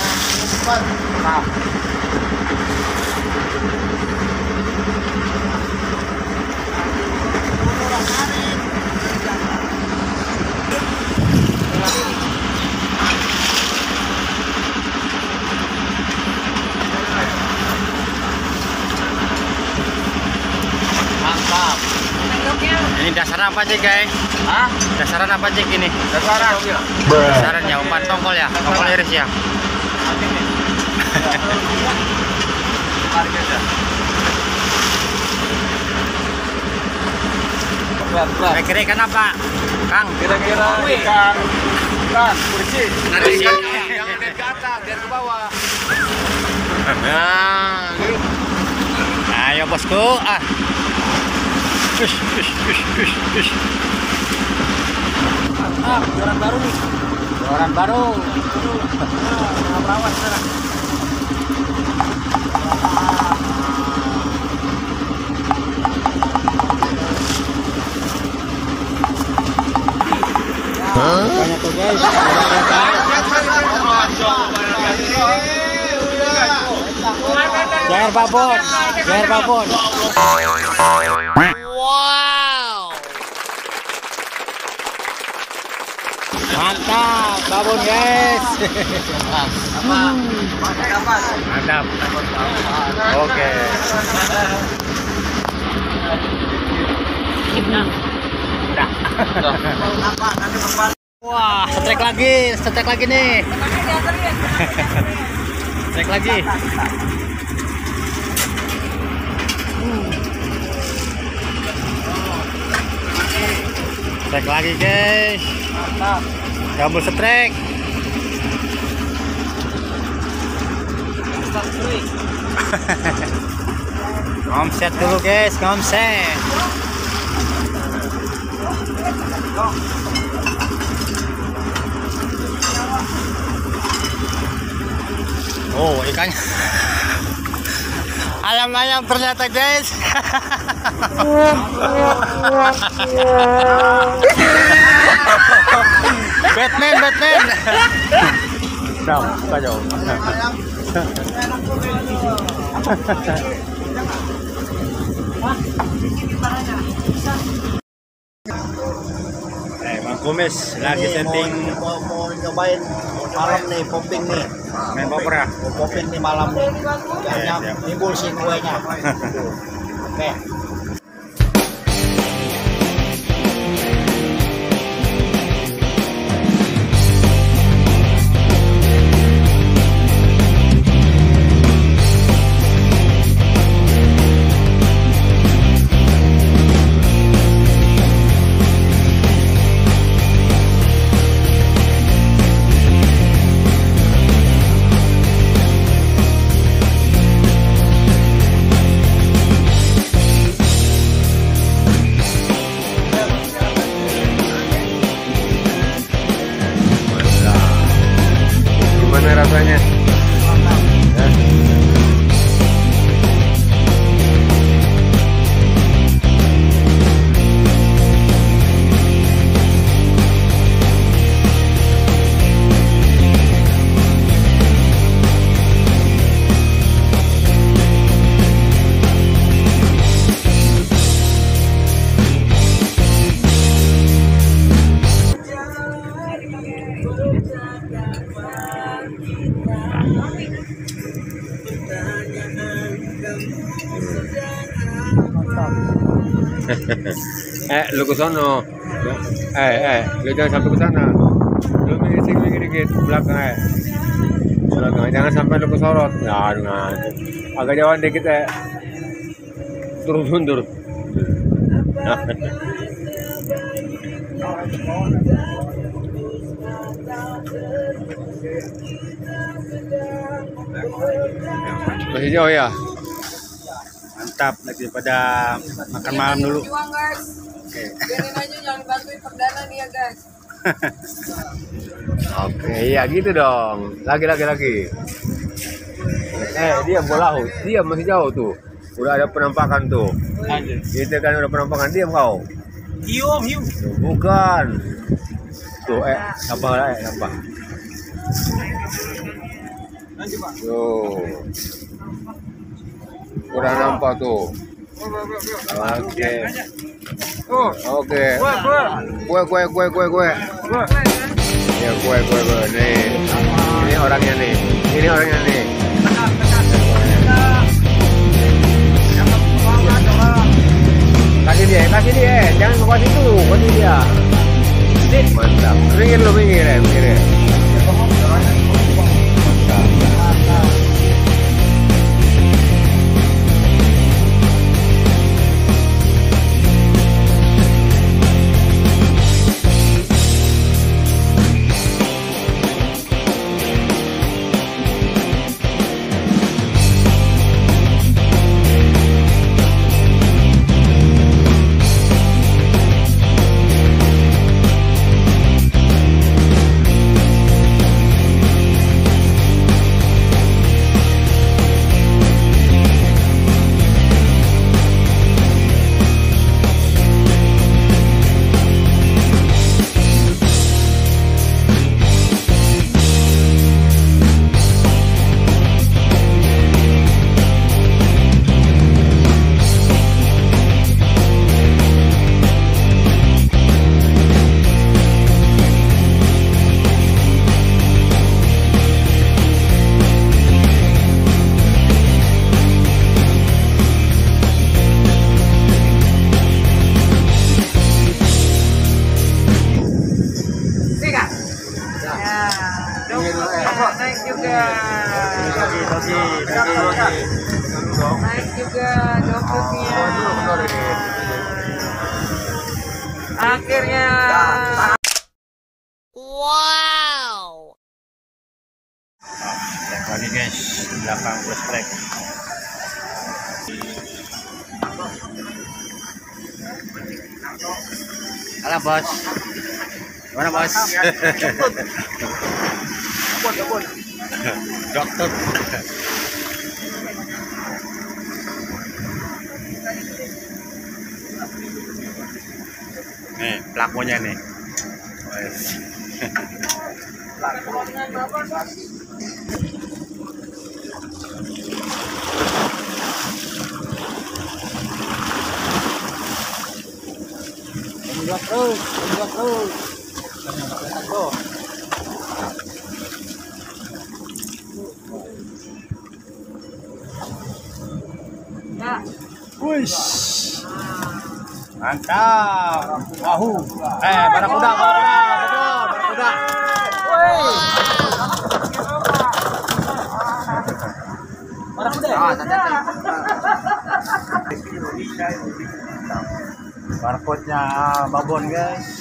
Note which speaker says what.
Speaker 1: Ini dasaran apa sih guys?
Speaker 2: Hah?
Speaker 1: Dasaran apa sih ini? Dasarannya umpan tongkol ya? Tongkol iris ya? Kira-kira ikan apa, Kang?
Speaker 2: Kira-kira ikan bersih.
Speaker 1: Nanti
Speaker 2: Jangan lihat ke atas, lihat ke bawah.
Speaker 1: Nah, ayo bosku.
Speaker 2: Joran baru nih.
Speaker 1: Joran baru.
Speaker 2: Perawan sekarang.
Speaker 1: Banyak tuh guys. Jair babon. Wow. Mantap, babon guys. Mantap. Oke. Wah, setrek lagi nih. Setrek lagi. Setrek lagi guys. Gambul setrek. Ngomset dulu guys, ngomset. Oh, ikannya ayam-ayam ternyata guys. Batman. Đâu, kacau. Bang Kumis lagi setting
Speaker 2: mau nyobain malam nih, popping nih.
Speaker 1: main popper ya?
Speaker 2: Mau popping nih malam nih. Kayaknya nimbul sih kuenya. Oke.
Speaker 1: Rasanya lu ke sono. Lu jangan sampai ke sana. Lu minggir dikit belakang belakang, jangan sampai lu kesorot. Nah, agak jauhan dikit turun mundur. Masih jauh ya? Mantap, lagi pada makan malam dulu. Oke.
Speaker 3: Biarin aja, jangan bantuin perdana nih ya guys.
Speaker 1: Oke, iya gitu dong. Lagi. Dia bola, dia masih jauh tuh. Udah ada penampakan tuh. Gitu kan udah penampakan, diam kau.
Speaker 2: Hiu.
Speaker 1: Bukan. Tuh, sabar. Tuh. Kurang nampak tuh. Oke. Oke. Kue. Ya kue. Nih. Ini orangnya nih. Kasih dia. Jangan ke situ. Kasih dia. Mantap. Minggir ya.
Speaker 3: Naik juga dopetnya. Akhirnya.
Speaker 4: Wow.
Speaker 2: Lagi guys, belakang plus track. Halo bos. Gimana bos? Dokter. Nih pelakunya nih. Tunjuk terus.
Speaker 3: Ya.
Speaker 2: Wih, mantap. Wahoo. Barakuda. Woi. Barcode-nya babon guys.